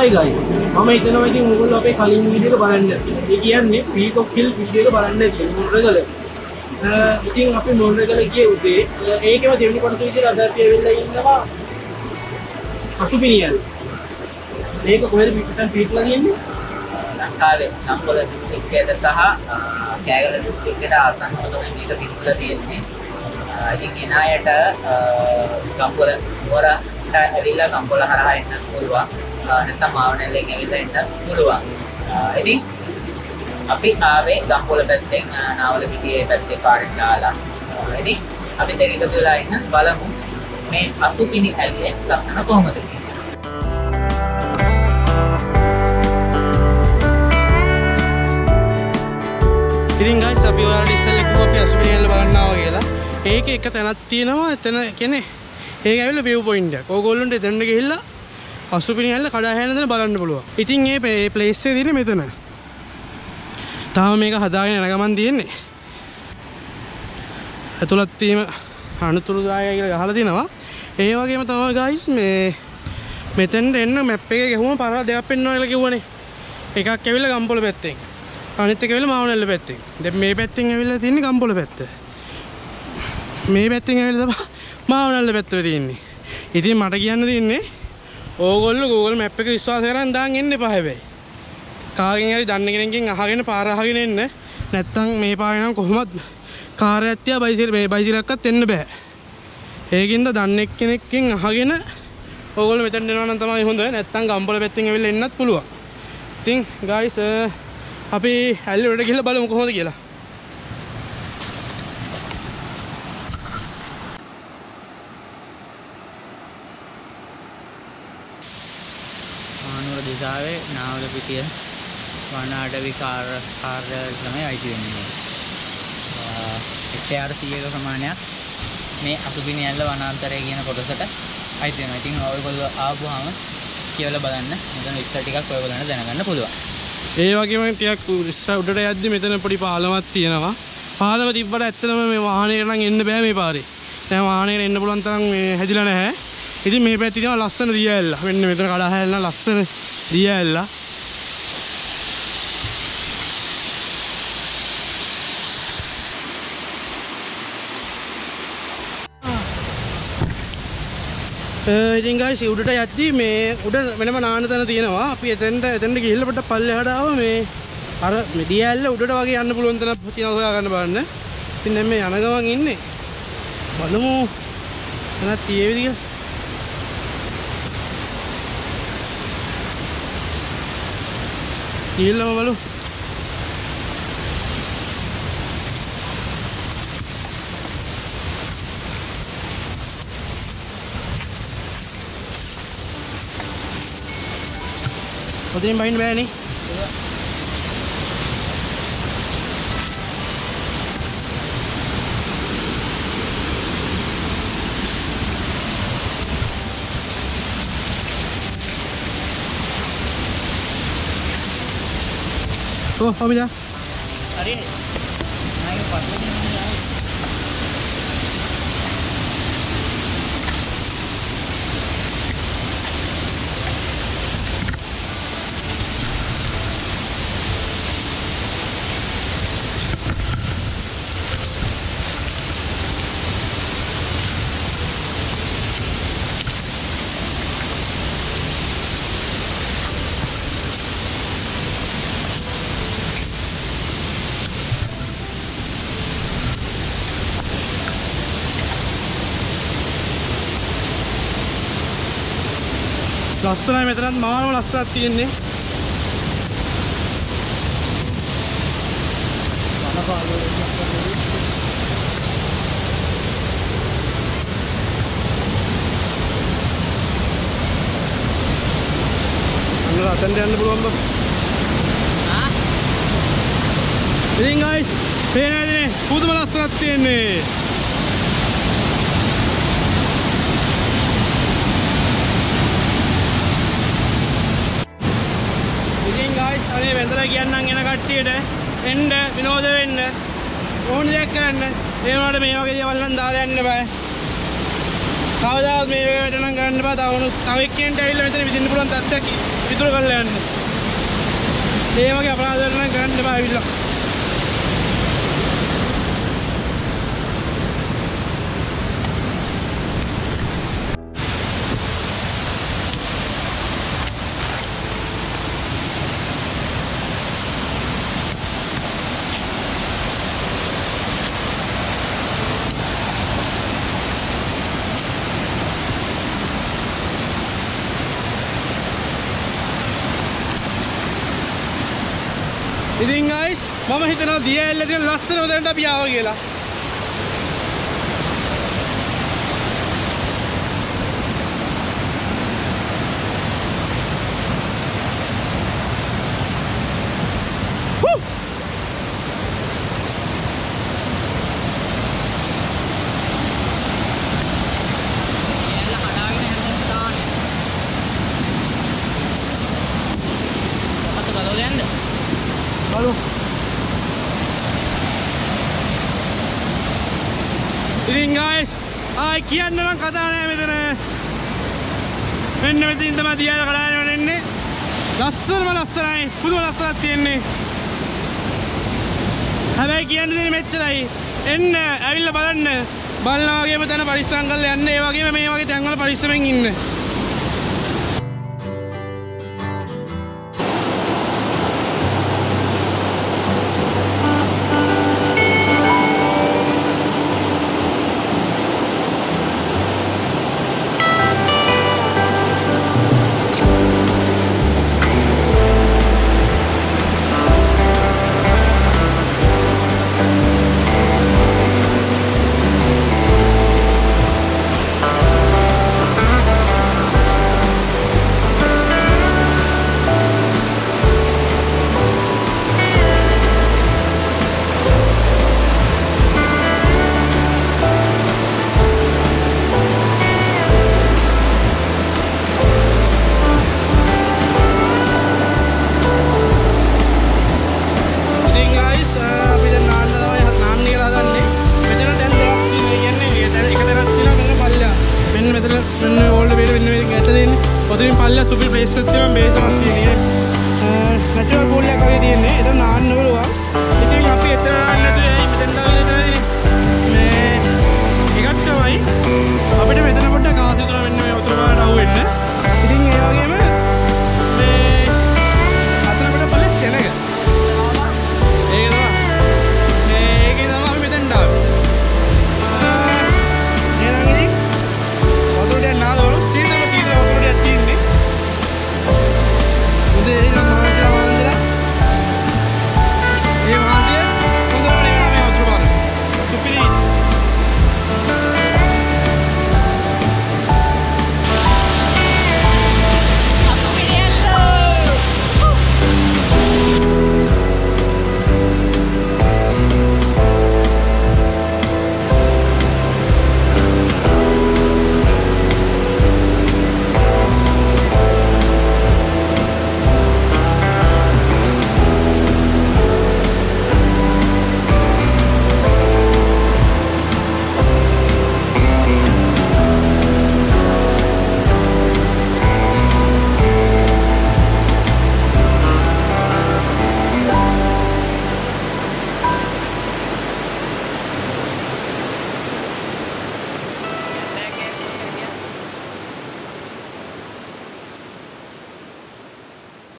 Hi guys, මම හිතනවා ඉතින් ඔයගොල්ලෝ අපේ කලින් වීඩියෝ එක බලන්න. ඒ කියන්නේ Peacock Hill වීඩියෝ එක බලන්න ඇති මොන්රෙගල. ඉතින් අපි මොන්රෙගල ගියේ උදේ. ඒකේම දෙවෙනි කොටස විදිහට අද අපි ඇවිල්ලා ඉන්නවා අසුපිනියල්. මේක කොහෙද පිටතට පිටලා තියෙන්නේ? ලංකාවේ ගම්පොළ දිස්ත්‍රික්කයට සහ කෑගල දිස්ත්‍රික්කයට ආසන්නව තමයි මේක පිටලා තියෙන්නේ. ඉතින් එන අයට ගම්පොළ වරට ඇවිල්ලා ගම්පොළ හරහා එන්න පුළුවන්. නැත්නම් මාවනැල්ලෙන් ඇවිල්ලා එන්න පුළුවන්. ඉතින් අපි ආවේ ගම්පොළ පැත්තෙන් නාවල පිටියේ පැත්තේ පාරට දාලා. ඉතින් අපි දෙක එකතු වෙලා ඉන්න බලමු මේ අසුපිනි ඇල්ලේ ලස්සන කොහොමද කියලා. ඉතින් guys අපි ඔයාලට ඉස්සෙල්ලා කිව්වා අපි අසුපිනි ඇල්ල බලන්න ආවා කියලා. ඒකේ එක තැනක් තියෙනවා. එතන කියන්නේ ඒක ඇවිල්ලා view point එකක්. ඕගොල්ලන්ට එතනට ගිහිල්ලා අසුපිනි ඇල්ල කඩා හැලෙන දේ බලන්න පුළුවන්. ඉතින් මේ ප්ලේස් එකේ තියෙන්නේ මෙතන. තාම මේක හදාගෙන යන ගමන් තියෙන්නේ. ඇතුළත් වීම අනුතුරුදායකයි කියලා ගහලා තිනවා. ඒ වගේම තමයි guys මේ මෙතෙන්ට එන්න මැප් එකේ ගහුවම පාරවල් දෙකක් පෙන්වනවා කියලා කිව්වනේ. එකක් ඇවිල්ලා ගම්පොළ පැත්තෙන්. අනිත් එක ඇවිල්ලා මාවනැල්ල පැත්තෙන්. දැන් මේ පැත්තෙන් ඇවිල්ලා තියෙන්නේ ගම්පොළ පැත්ත. මේ පැත්තෙන් ඇවිල්ලා තමයි මාවනැල්ල පැත්තේ තියෙන්නේ. ඉතින් මට කියන්න තියෙන්නේ ඕගොල්ලෝ Google Map එක විශ්වාස කරන් දාන් එන්න එපා හැබැයි. කාගෙන් හරි දන්න කෙනෙක්ගෙන් අහගෙන පාර අහගෙන එන්න. නැත්තම් මේ පාරේ නම් කොහොමත් කාර් එකක් තියා බයිසිකලයක්වත් එන්න බෑ. ඒකින්ද දන්නේ කෙනෙක්ගෙන් අහගෙන ඕගොල්ලෝ මෙතන එනවා නම් තමයි හොඳ. නැත්තම් ගම්පොළ පැත්තෙන් ඇවිල්ලා එන්නත් පුළුවන්. ඉතින් guys අපි ඇල්ල වලට ගිහලා බලමු කොහොමද කියලා. දිසාවේ නාවල පිටිය වන අඩවි කාර්යාලය තමයි අයිති වෙන්නේ. හෙක්ටයාර 100ක ප්‍රමාණයක් මේ අසුපිනි ඇල්ල වනාන්තරය කියන කොටසට අයිති වෙනවා. ඉතින් ඔයගොල්ලෝ ආපුවාම කියලා බලන්න. මෙතන විස්තර ටිකක් ඔයගොල්ලන්ට දැනගන්න පුළුවන්. ඒ වගේම ටිකක් උඩට යද්දි මෙතන පොඩි පාලමක් තියෙනවා. පාලම තිබ්බට ඇත්තටම මේ වාහනයකට නම් එන්න බෑ මේ පාරේ. දැන් වාහනයකට එන්න පුළුවන් තරම් මේ හැදිලා නැහැ. ඉතින් මේ පැත්තේ තියෙනවා ලස්සන දිය ඇල්ල. මෙන්න මෙතන කඩා හැලෙන ලස්සන දිය ඇල්ල. ඉතින් guys උඩට යද්දි මේ උඩ වෙනම නාන තැන තියෙනවා. අපි එතෙන්ට ගිහිල්ලා පොඩ්ඩක් පල්ලෙහාට ආවා මේ අර මේ දිය ඇල්ල උඩට වගේ යන්න පුළුවන් තැනක් තියෙනවා හොයා ගන්න බලන්න. ඉතින් දැන් මේ යන ගමන් ඉන්නේ. බලමු එනත් තියේවිද කියලා. ගිහිල්ලාම බලමු. ඔතනින් බයින්න බෑනේ. Oh, apa ya? Hari ini. Naik pas lagi. ලස්සනයි මෙතනත් මානම ලස්සනක් තියෙන්නේ. අන්න අතෙන්ට යන්න පුළුවන් බා. ඉතින් guys පේනවද පුදුම ලස්සනක් තියෙන්නේ. අනේ වැඳලා කියන්නම් එන කට්ටියට එන්න විනෝද වෙන්න ඕන දෙයක් කරන්න. ඒ වුණාට මේ වගේ දේවල් නම් දාලා යන්න බෑ. කවදාවත් මේ වේවට නම් ගන්න බෑ. තව එක්කෙනෙක්ට ඇවිල්ලා මෙතන විදින්න පුළුවන් තත්ත්වයක් ඉතුරු කරලා යන්න. ඒ වගේ අපරාධ වල නම් ගන්න බෑ ඇවිල්ලා. ඉතින් guys මම හිතනවා දිය ඇල්ල තියෙන ලස්සනම තැනට අපි ආවා කියලා. ඉතින් guys ආයි කියන්න නම් කතා නෑ මෙතන. මෙන්න මෙතනින් තමයි දියල කඩාගෙන එන්නේ. ලස්සනයි. පුදුම ලස්සනක් තියෙන්නේ. හැබැයි කියන්න දෙන්නේ මෙච්චරයි. එන්න ඇවිල්ලා බලන්න. බලනා වගේම තන පරිස්සම් කරලා යන්න. ඒ වගේම මේ වගේ තැන් වල පරිස්සමෙන් ඉන්න. ඔතනින් පල්ලා සුපිරි ප්ලේස් එකක් තියෙනවා බේස් එකක් තියෙන්නේ. නැචරල් පූල් එකක් වගේ තියෙන්නේ. ඒක නාන්න බලුවා.